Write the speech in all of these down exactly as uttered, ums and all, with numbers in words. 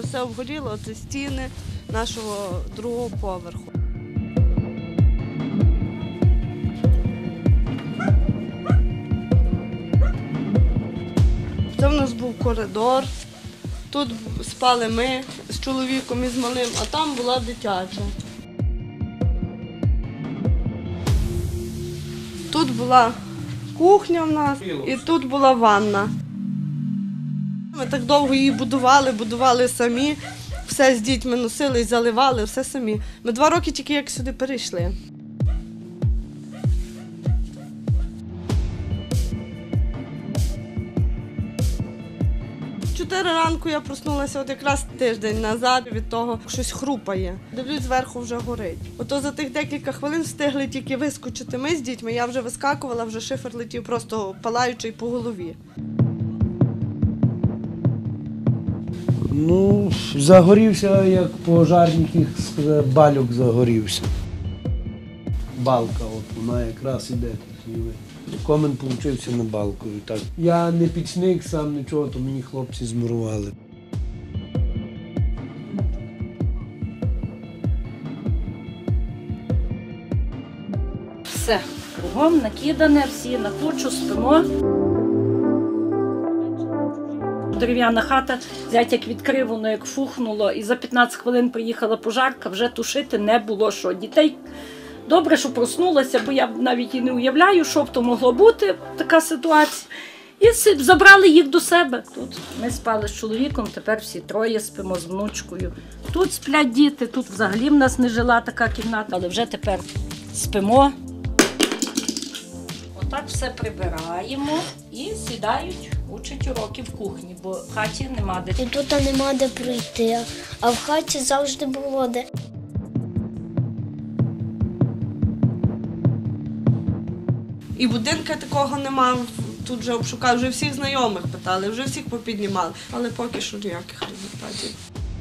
все обгоріло, це стіни нашого другого поверху. Це в нас був коридор, тут спали ми з чоловіком і з малим, а там була дитяча. Тут була кухня в нас і тут була ванна. Ми так довго її будували, будували самі, все з дітьми носили і заливали, все самі. Ми два роки тільки як сюди перейшли. Чотири ранку я проснулася, от якраз тиждень назад, від того щось хрупає. Дивлюсь, зверху вже горить. Ото за тих декілька хвилин встигли тільки вискочити ми з дітьми, я вже вискакувала, вже шифер летів просто палаючий по голові. Ну, загорівся, як пожарник сказав, балюк загорівся. Балка, от вона якраз іде. Комен получився на балку. Так. Я не пічник, сам нічого, то мені хлопці змурували. Все, кругом накидане, всі на кучу, спимо. Дерев'яна хата, зять як відкрив, воно як фухнуло, і за п'ятнадцять хвилин приїхала пожарка, вже тушити не було що. Дітей добре, що проснулася, бо я навіть і не уявляю, що б то могло бути, така ситуація. І забрали їх до себе. Тут ми спали з чоловіком, тепер всі троє спимо з внучкою. Тут сплять діти, тут взагалі в нас не жила така кімната, але вже тепер спимо. Отак все прибираємо і сідають, учать уроки в кухні, бо в хаті нема де. І тут нема де прийти, а в хаті завжди було де. І будинка такого нема, тут вже обшукали, вже всіх знайомих питали, вже всіх попіднімали, але поки що ніяких результатів.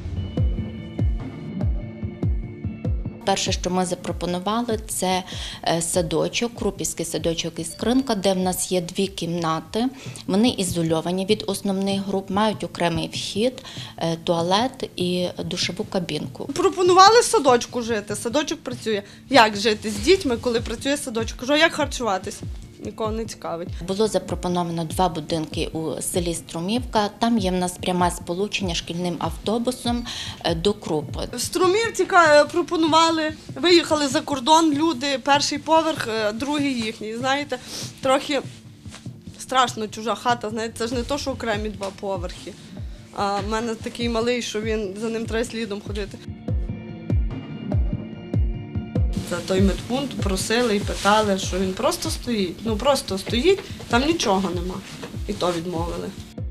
Перше, що ми запропонували, це садочок, Крупівський садочок «Іскринка», де в нас є дві кімнати. Вони ізольовані від основних груп, мають окремий вхід, туалет і душову кабінку. Пропонували в садочку жити, садочок працює. Як жити з дітьми, коли працює садочок? Кажу, як харчуватись? Нікого не цікавить. Було запропоновано два будинки у селі Струмівка. Там є в нас пряме сполучення шкільним автобусом до Крупи. В Струмівці пропонували, виїхали за кордон люди, перший поверх, другий їхній. Знаєте, трохи страшно чужа хата, знаєте, це ж не то, що окремі два поверхи. А в мене такий малий, що він, за ним треба слідом ходити. За той медпункт просили і питали, що він просто стоїть. Ну просто стоїть, там нічого нема. І то відмовили.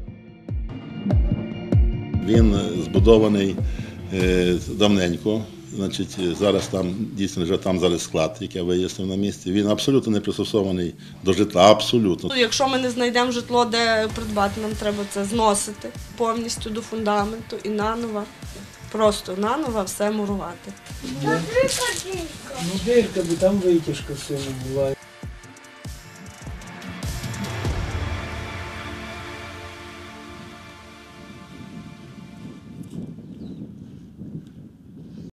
Він збудований е, давненько. Значить, зараз там дійсно вже там зараз склад, який я вияснив на місці. Він абсолютно не пристосований до житла, абсолютно. Якщо ми не знайдемо житло, де придбати, нам треба це зносити повністю до фундаменту і наново. Просто наново все мурувати. Ну, дирка, бо там витяжка сильно була.